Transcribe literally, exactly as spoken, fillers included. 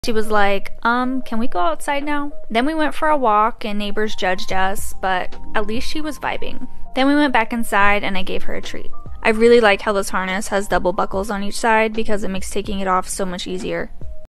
She was like, um, can we go outside now? Then we went for a walk and neighbors judged us, but at least she was vibing. Then we went back inside and I gave her a treat. I really like how this harness has double buckles on each side because it makes taking it off so much easier.